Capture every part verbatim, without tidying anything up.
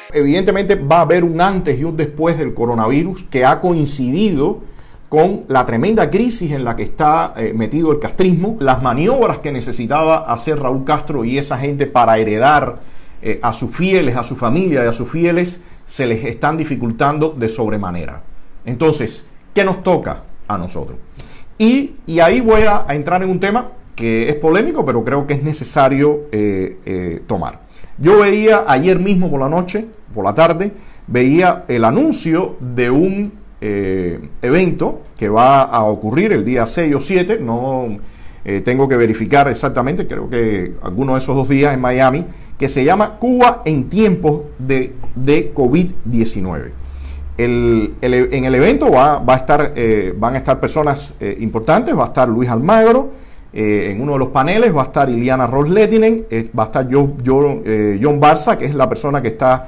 Evidentemente va a haber un antes y un después del coronavirus que ha coincidido con la tremenda crisis en la que está eh, metido el castrismo, las maniobras que necesitaba hacer Raúl Castro y esa gente para heredar eh, a sus fieles, a su familia y a sus fieles, se les están dificultando de sobremanera. Entonces, ¿qué nos toca a nosotros? Y, y ahí voy a, a entrar en un tema que es polémico, pero creo que es necesario eh, eh, tomar. Yo veía ayer mismo por la noche, por la tarde, veía el anuncio de un Eh, evento que va a ocurrir el día seis o siete, no eh, tengo que verificar exactamente, creo que alguno de esos dos días en Miami, que se llama Cuba en tiempos de, de COVID diecinueve. El, el, en el evento va, va a estar, eh, van a estar personas eh, importantes, va a estar Luis Almagro, eh, en uno de los paneles va a estar Iliana Ros-Lehtinen, eh, va a estar yo, yo, eh, John Barza, que es la persona que está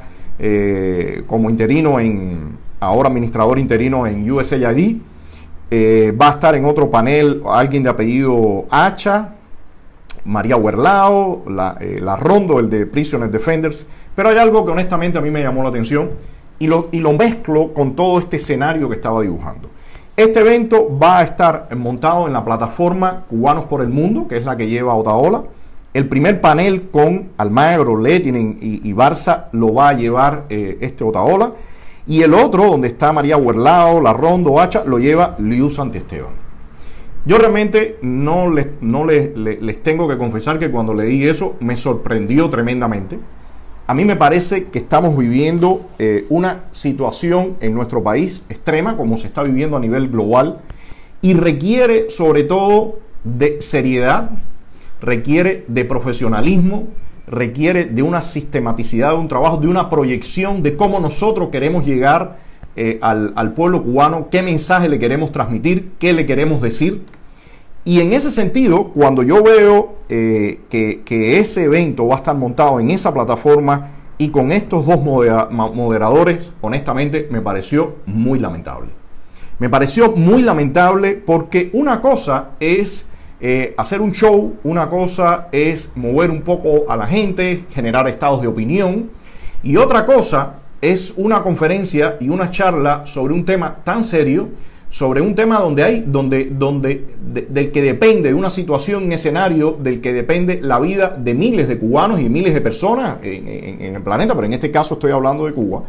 eh, como interino en... ahora administrador interino en U S A I D, eh, va a estar en otro panel alguien de apellido Hacha, María Huerlao, la, eh, la Rondo, el de Prisoner Defenders, pero hay algo que honestamente a mí me llamó la atención y lo, y lo mezclo con todo este escenario que estaba dibujando. Este evento va a estar montado en la plataforma Cubanos por el Mundo, que es la que lleva Otaola. El primer panel con Almagro, Lehtinen y, y Barza lo va a llevar eh, este Otaola. Y el otro, donde está María Huerlao, La Rondo, Hacha, lo lleva Liu Santiesteban. Yo realmente no, les, no les, les, les tengo que confesar que cuando leí eso me sorprendió tremendamente. A mí me parece que estamos viviendo eh, una situación en nuestro país extrema, como se está viviendo a nivel global, y requiere sobre todo de seriedad, requiere de profesionalismo, requiere de una sistematicidad, de un trabajo, de una proyección de cómo nosotros queremos llegar eh, al, al pueblo cubano, qué mensaje le queremos transmitir, qué le queremos decir. Y en ese sentido, cuando yo veo eh, que, que ese evento va a estar montado en esa plataforma y con estos dos modera moderadores, honestamente me pareció muy lamentable. Me pareció muy lamentable porque una cosa es Eh, hacer un show, una cosa es mover un poco a la gente, generar estados de opinión, y otra cosa es una conferencia y una charla sobre un tema tan serio, sobre un tema donde hay, donde, donde, de, del que depende de una situación, un escenario del que depende la vida de miles de cubanos y miles de personas en, en, en el planeta, pero en este caso estoy hablando de Cuba.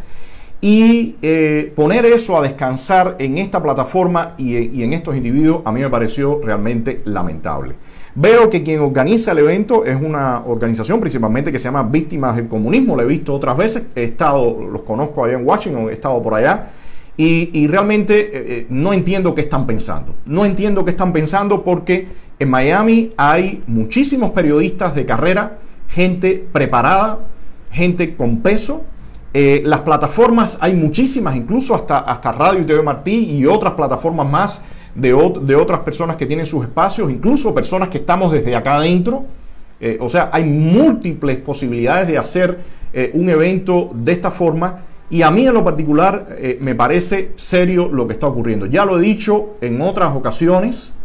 Y eh, poner eso a descansar en esta plataforma y, y en estos individuos a mí me pareció realmente lamentable. Veo que quien organiza el evento es una organización principalmente que se llama Víctimas del Comunismo. Lo he visto otras veces, he estado, los conozco allá en Washington, he estado por allá y, y realmente eh, no entiendo qué están pensando. No entiendo qué están pensando porque en Miami hay muchísimos periodistas de carrera, gente preparada, gente con peso. Eh, las plataformas hay muchísimas, incluso hasta, hasta Radio y T V Martí y otras plataformas más de, de otras personas que tienen sus espacios, incluso personas que estamos desde acá adentro. Eh, o sea, hay múltiples posibilidades de hacer eh, un evento de esta forma y a mí en lo particular eh, me parece serio lo que está ocurriendo. Ya lo he dicho en otras ocasiones.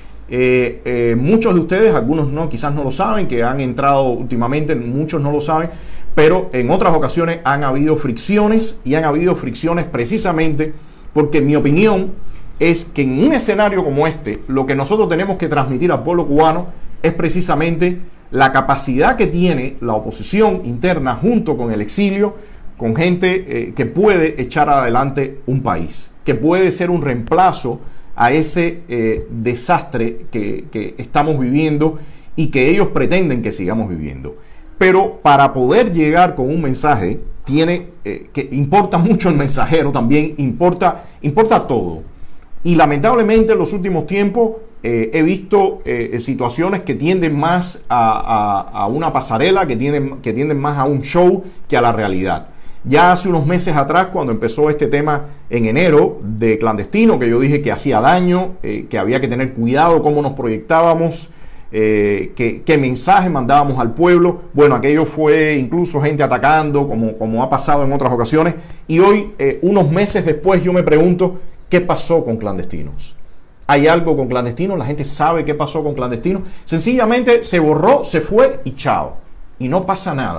Eh, eh, muchos de ustedes, algunos no, quizás no lo saben, que han entrado últimamente, muchos no lo saben, pero en otras ocasiones han habido fricciones y han habido fricciones precisamente porque mi opinión es que en un escenario como este, lo que nosotros tenemos que transmitir al pueblo cubano es precisamente la capacidad que tiene la oposición interna junto con el exilio, con gente eh, que puede echar adelante un país, que puede ser un reemplazo a ese eh, desastre que, que estamos viviendo y que ellos pretenden que sigamos viviendo. Pero para poder llegar con un mensaje, tiene eh, que importa mucho el mensajero también, importa, importa todo. Y lamentablemente en los últimos tiempos eh, he visto eh, situaciones que tienden más a, a, a una pasarela, que tienden, que tienden más a un show que a la realidad. Ya hace unos meses atrás, cuando empezó este tema en enero de clandestino, que yo dije que hacía daño, eh, que había que tener cuidado cómo nos proyectábamos, eh, qué, qué mensaje mandábamos al pueblo. Bueno, aquello fue incluso gente atacando, como, como ha pasado en otras ocasiones. Y hoy, eh, unos meses después, yo me pregunto, ¿qué pasó con clandestinos? ¿Hay algo con clandestinos? ¿La gente sabe qué pasó con clandestinos? Sencillamente se borró, se fue y chao. Y no pasa nada.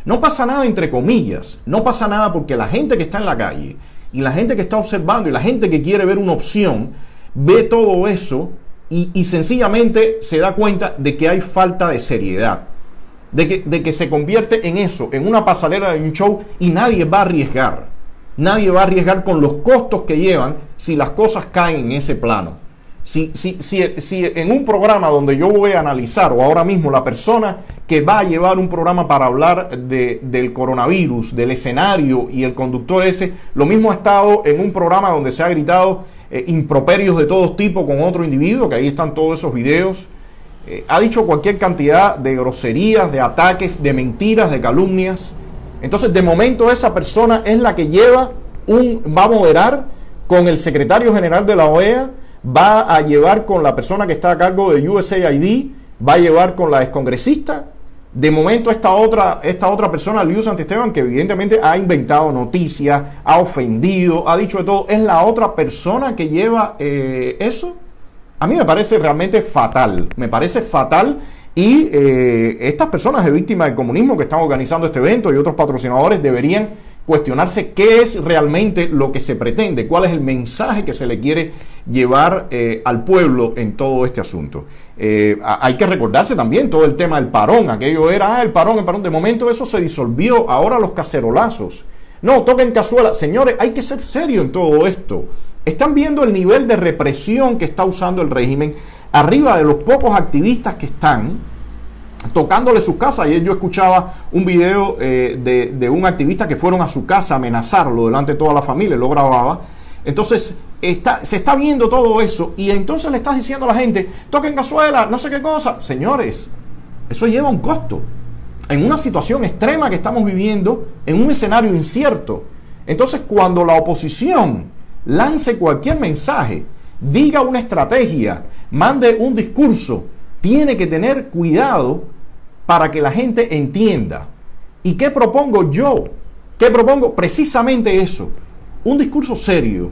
No pasa nada entre comillas, no pasa nada porque la gente que está en la calle y la gente que está observando y la gente que quiere ver una opción ve todo eso y, y sencillamente se da cuenta de que hay falta de seriedad, de que, de que se convierte en eso, en una pasarela de un show y nadie va a arriesgar, nadie va a arriesgar con los costos que llevan si las cosas caen en ese plano. Si, si, si, si en un programa donde yo voy a analizar, o ahora mismo la persona que va a llevar un programa para hablar de, del coronavirus, del escenario y el conductor ese, lo mismo ha estado en un programa donde se ha gritado eh, improperios de todos tipos con otro individuo, que ahí están todos esos videos, eh, ha dicho cualquier cantidad de groserías, de ataques, de mentiras, de calumnias. Entonces, de momento esa persona es la que lleva un, va a moderar con el secretario general de la O E A, va a llevar con la persona que está a cargo de U S A I D, va a llevar con la excongresista. De momento esta otra, esta otra persona, Liu Santisteban, que evidentemente ha inventado noticias, ha ofendido, ha dicho de todo, es la otra persona que lleva eh, eso. A mí me parece realmente fatal, me parece fatal. Y eh, estas personas de víctimas del comunismo que están organizando este evento y otros patrocinadores deberían cuestionarse qué es realmente lo que se pretende, cuál es el mensaje que se le quiere llevar eh, al pueblo en todo este asunto. Eh, hay que recordarse también todo el tema del parón, aquello era ah, el parón, el parón, de momento eso se disolvió, ahora los cacerolazos. No, toquen cazuela. Señores, hay que ser serio en todo esto. Están viendo el nivel de represión que está usando el régimen arriba de los pocos activistas que están tocándole sus casas. Ayer yo escuchaba un video eh, de, de un activista que fueron a su casa a amenazarlo delante de toda la familia, lo grababa. Entonces está, se está viendo todo eso y entonces le estás diciendo a la gente, toquen cazuela, no sé qué cosa. Señores, eso lleva un costo en una situación extrema que estamos viviendo, en un escenario incierto. Entonces, cuando la oposición lance cualquier mensaje, diga una estrategia, mande un discurso, tiene que tener cuidado para que la gente entienda. ¿Y qué propongo yo? ¿Qué propongo? Precisamente eso. Un discurso serio.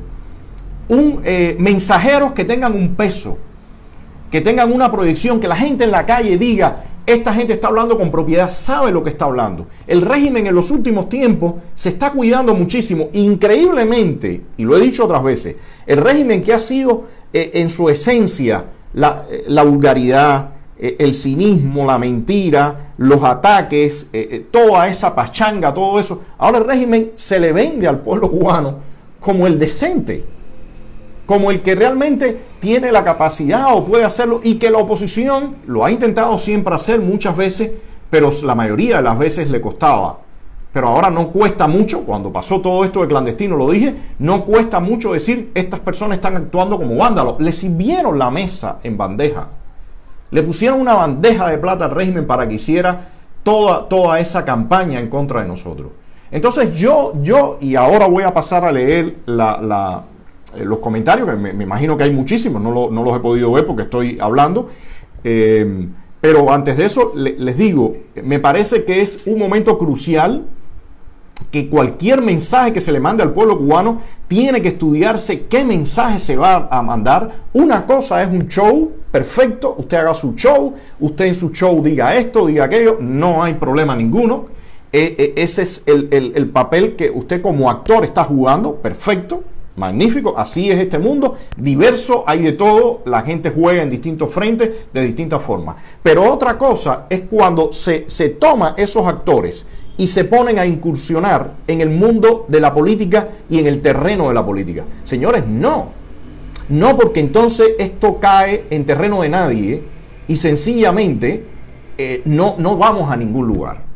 Un, eh, mensajeros que tengan un peso, que tengan una proyección, que la gente en la calle diga, esta gente está hablando con propiedad, sabe lo que está hablando. El régimen en los últimos tiempos se está cuidando muchísimo, increíblemente, y lo he dicho otras veces, el régimen que ha sido eh, en su esencia la, eh, la vulgaridad, eh, el cinismo, la mentira, los ataques, eh, eh, toda esa pachanga, todo eso, ahora el régimen se le vende al pueblo cubano como el decente, como el que realmente tiene la capacidad o puede hacerlo, y que la oposición lo ha intentado siempre hacer muchas veces, pero la mayoría de las veces le costaba. Pero ahora no cuesta mucho, cuando pasó todo esto de clandestino, lo dije, no cuesta mucho decir, estas personas están actuando como vándalos. Le sirvieron la mesa en bandeja, le pusieron una bandeja de plata al régimen para que hiciera toda, toda esa campaña en contra de nosotros. Entonces yo, yo, y ahora voy a pasar a leer la... la los comentarios, que me, me imagino que hay muchísimos, no, lo, no los he podido ver porque estoy hablando, eh, pero antes de eso le, les digo, me parece que es un momento crucial, que cualquier mensaje que se le mande al pueblo cubano tiene que estudiarse qué mensaje se va a mandar. Una cosa es un show perfecto, usted haga su show, usted en su show diga esto, diga aquello, no hay problema ninguno. Eh, eh, ese es el, el, el papel que usted como actor está jugando, perfecto. Magnífico, así es este mundo, diverso, hay de todo, la gente juega en distintos frentes, de distintas formas. Pero otra cosa es cuando se, se toma esos actores y se ponen a incursionar en el mundo de la política y en el terreno de la política. Señores, no, no, porque entonces esto cae en terreno de nadie y sencillamente eh, no, no vamos a ningún lugar.